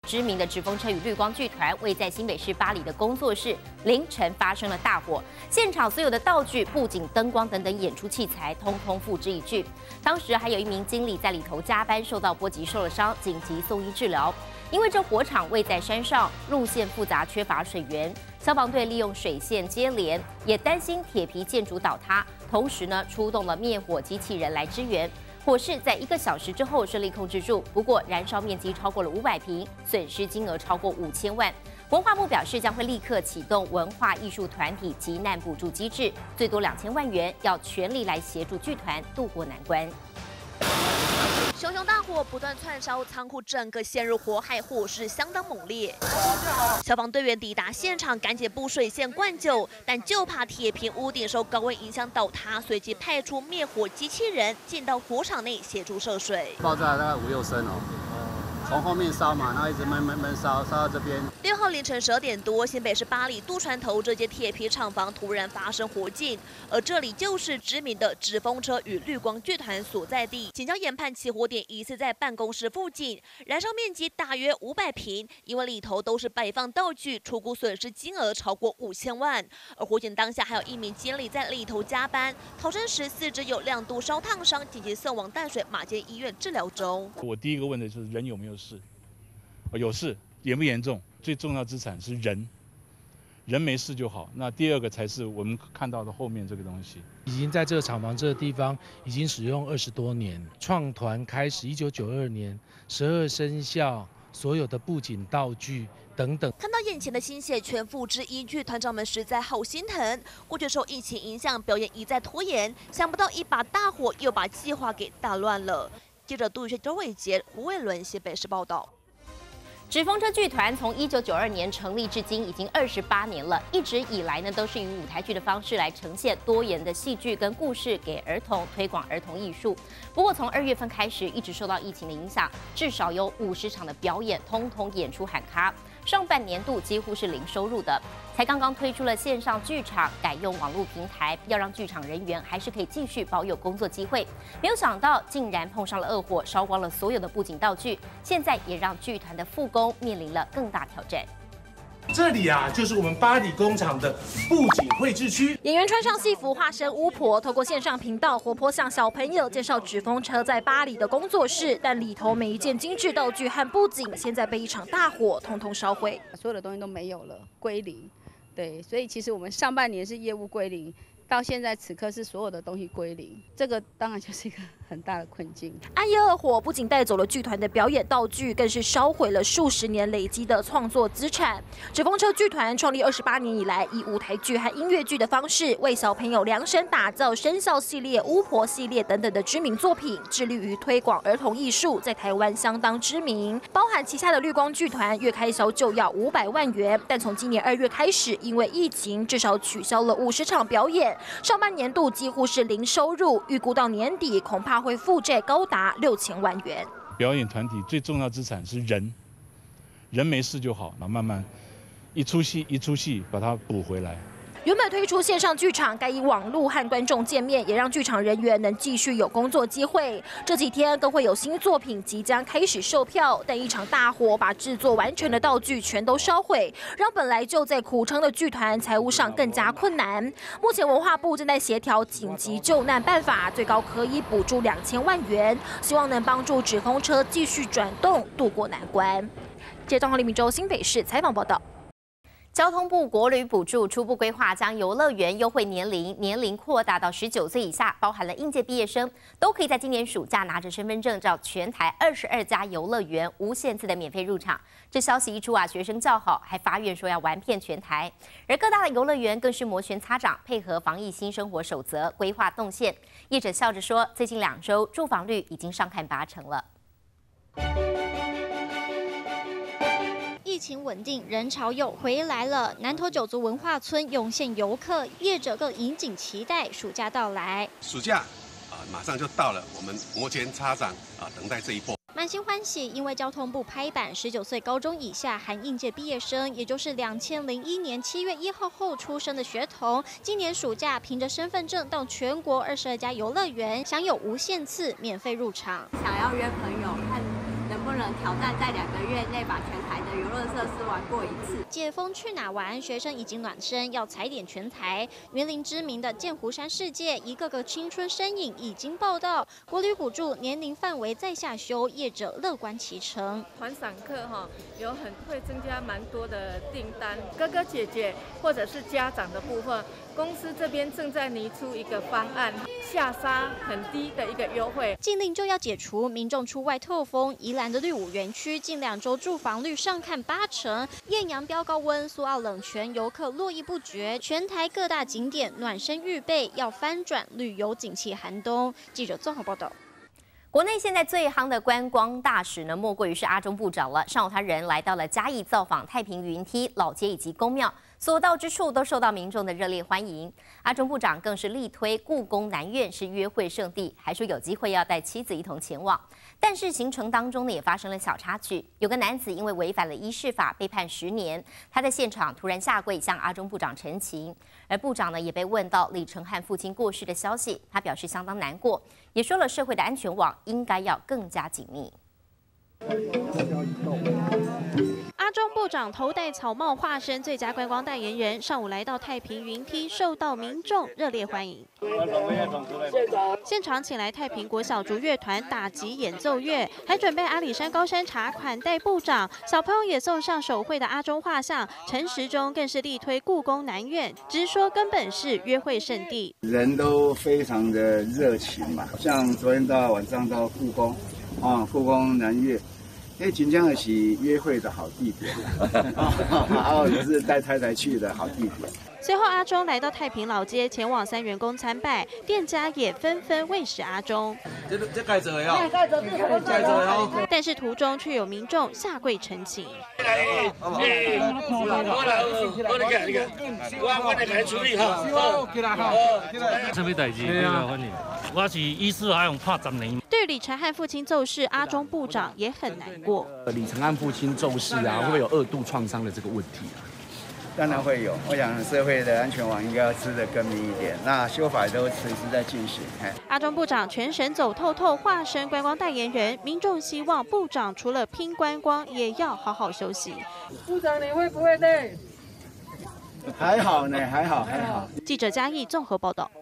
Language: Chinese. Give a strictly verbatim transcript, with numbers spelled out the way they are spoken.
知名的纸风车与绿光剧团位在新北市八里的工作室，凌晨发生了大火，现场所有的道具、布景、灯光等等演出器材，通通付之一炬。当时还有一名经理在里头加班，受到波及受了伤，紧急送医治疗。因为这火场位在山上，路线复杂，缺乏水源，消防队利用水线接连，也担心铁皮建筑倒塌，同时呢出动了灭火机器人来支援。火势在一个小时之后顺利控制住，不过燃烧面积超过了五百平，损失金额超过五千万。文化部表示将会立刻启动文化艺术团体急难补助机制，最多两千万元，要全力来协助剧团渡过难关。 熊熊大火不断窜烧，仓库整个陷入火海，火势相当猛烈。消防队员抵达现场，赶紧布水线灌救，但就怕铁皮屋顶受高温影响倒塌，随即派出灭火机器人进到火场内协助涉水。 爆炸大概五六声哦。从后面烧嘛，然后一直闷闷闷烧，烧到这边。 六号凌晨十二点多，新北市八里渡船头这间铁皮厂房突然发生火警，而这里就是知名的纸风车与绿光剧团所在地。警方研判起火点疑似在办公室附近，燃烧面积大约五百平，因为里头都是摆放道具，初估损失金额超过五千万。而火警当下还有一名经理在里头加班，逃生时四肢有两度烧烫伤，紧急送往淡水马偕医院治疗中。 我第一个问的就是人有没有事？有事，严不严重？最重要资产是人，人没事就好。那第二个才是我们看到的后面这个东西。 已经在这个厂房这个地方已经使用二十多年，创团开始一九九二年，十二生肖所有的布景道具等等。 看到眼前的心血全付之一炬，团长们实在好心疼。过去受疫情影响，表演一再拖延，想不到一把大火又把计划给打乱了。记者杜宇轩、周伟杰、胡伟伦新北市报道。 纸风车剧团从一九九二年成立至今已经二十八年了，一直以来呢都是以舞台剧的方式来呈现多元的戏剧跟故事给儿童，推广儿童艺术。不过从二月份开始，一直受到疫情的影响，至少有五十场的表演通通演出喊卡，上半年度几乎是零收入的。才刚刚推出了线上剧场，改用网络平台，要让剧场人员还是可以继续保有工作机会。没有想到竟然碰上了恶火，烧光了所有的布景道具，现在也让剧团的复工面临了更大挑战。 这里啊，就是我们八里工厂的布景绘制区。 演员穿上戏服，化身巫婆，透过线上频道活泼向小朋友介绍纸风车在巴黎的工作室，但里头每一件精致道具和布景，现在被一场大火通通烧毁， 所有的东西都没有了，归零。对，所以其实我们上半年是业务归零。到现在此刻是所有的东西归零，这个当然就是一个很大的困境。 暗夜恶火不仅带走了剧团的表演道具，更是烧毁了数十年累积的创作资产。纸风车剧团创立二十八年以来，以舞台剧和音乐剧的方式，为小朋友量身打造生肖系列、巫婆系列等等的知名作品，致力于推广儿童艺术，在台湾相当知名。包含旗下的绿光剧团，月开销就要五百万元，但从今年二月开始，因为疫情，至少取消了五十场表演。上半年度几乎是零收入，预估到年底恐怕会负债高达六千万元。 表演团体最重要资产是人，人没事就好，然后慢慢一出戏一出戏把它补回来。 原本推出线上剧场，该以网路和观众见面，也让剧场人员能继续有工作机会。这几天更会有新作品即将开始售票，但一场大火把制作完成的道具全都烧毁，让本来就在苦撑的剧团财务上更加困难。目前文化部正在协调紧急救难办法，最高可以补助两千万元，希望能帮助纸风车继续转动，渡过难关。记者张浩、李明洲新北市采访报道。 交通部国旅补助初步规划，将游乐园优惠年龄年龄扩大到十九岁以下，包含了应届毕业生，都可以在今年暑假拿着身份证到全台二十二家游乐园无限次的免费入场。这消息一出啊，学生叫好，还发愿说要玩遍全台。而各大的游乐园更是摩拳擦掌，配合防疫新生活守则，规划动线。业者笑着说，最近两周住房率已经上看八成了。 疫情稳定，人潮又回来了。南投九族文化村涌现游客，业者更引颈期待暑假到来。 暑假啊，马上就到了，我们摩拳擦掌啊，等待这一波。 满心欢喜，因为交通部拍板，十九岁高中以下含应届毕业生，也就是两千零一年七月一号后出生的学童，今年暑假凭着身份证到全国二十二家游乐园，享有无限次免费入场。 想要约朋友看能不不能挑战在两个月内把全台的游乐设施玩过一次。 解封去哪玩？学生已经暖身，要踩点全台。云林知名的剑湖山世界，一个个青春身影已经报到。国旅补助年龄范围再下修，业者乐观其成。 团散客哈，有很会增加蛮多的订单。哥哥姐姐或者是家长的部分，公司这边正在拟出一个方案，下杀很低的一个优惠。 禁令就要解除，民众出外透风。宜兰的绿舞园区近两周住房率上看八成，艳阳飙高温，苏澳冷泉游客络绎不绝。全台各大景点暖身预备，要翻转旅游景气寒冬。记者综合报道。 国内现在最夯的观光大使呢，莫过于是阿中部长了。上午他人来到了嘉义造访太平云梯、老街以及宫庙，所到之处都受到民众的热烈欢迎。阿中部长更是力推故宫南院是约会圣地，还说有机会要带妻子一同前往。但是行程当中呢，也发生了小插曲，有个男子因为违反了医事法被判十年，他在现场突然下跪向阿中部长陈情，而部长呢也被问到李承翰父亲过世的消息，他表示相当难过，也说了社会的安全网应该要更加紧密。 阿中部长头戴草帽，化身最佳观光代言人，上午来到太平云梯，受到民众热烈欢迎。现场请来太平国小竹乐团打击演奏乐，还准备阿里山高山茶款待部长。小朋友也送上手绘的阿中画像，陈时中更是力推故宫南院，直说根本是约会圣地。 人都非常的热情嘛，像昨天到晚上到故宫，啊，故宫南院。因为锦江也是约会的好地点，然后也是带太太去的好地点。 随后，阿中来到太平老街，前往三元宫参拜，店家也纷纷喂食阿中。 这这盖着呀，盖着盖着呀。 但是途中却有民众下跪陈情。 我来，我来给你个，我我来给你处理哈。 什么代志？对啊，我是医师，还用判十年。 对李承翰父亲奏事，阿中部长也很难过。 李承翰父亲奏事啊，会不会有二度创伤的这个问题啊？ 当然会有，我想社会的安全网应该要吃得更密一点。那修法都随时在进行。 阿中部长全省走透透，化身观光代言人，民众希望部长除了拼观光，也要好好休息。 部长，你会不会累？ 还好呢，还好还好。 记者嘉义综合报道。